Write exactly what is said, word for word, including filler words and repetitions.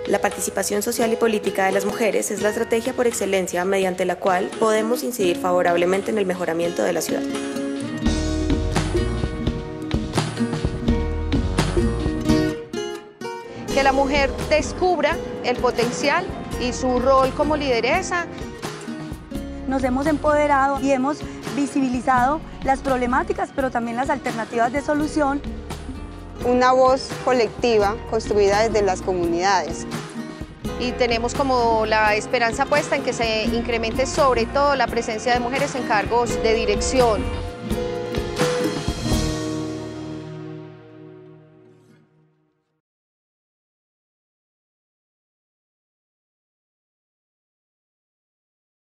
La participación social y política de las mujeres es la estrategia por excelencia mediante la cual podemos incidir favorablemente en el mejoramiento de la ciudad. Que la mujer descubra el potencial y su rol como lideresa. Nos hemos empoderado y hemos visibilizado las problemáticas, pero también las alternativas de solución. Una voz colectiva construida desde las comunidades. Y tenemos como la esperanza puesta en que se incremente sobre todo la presencia de mujeres en cargos de dirección.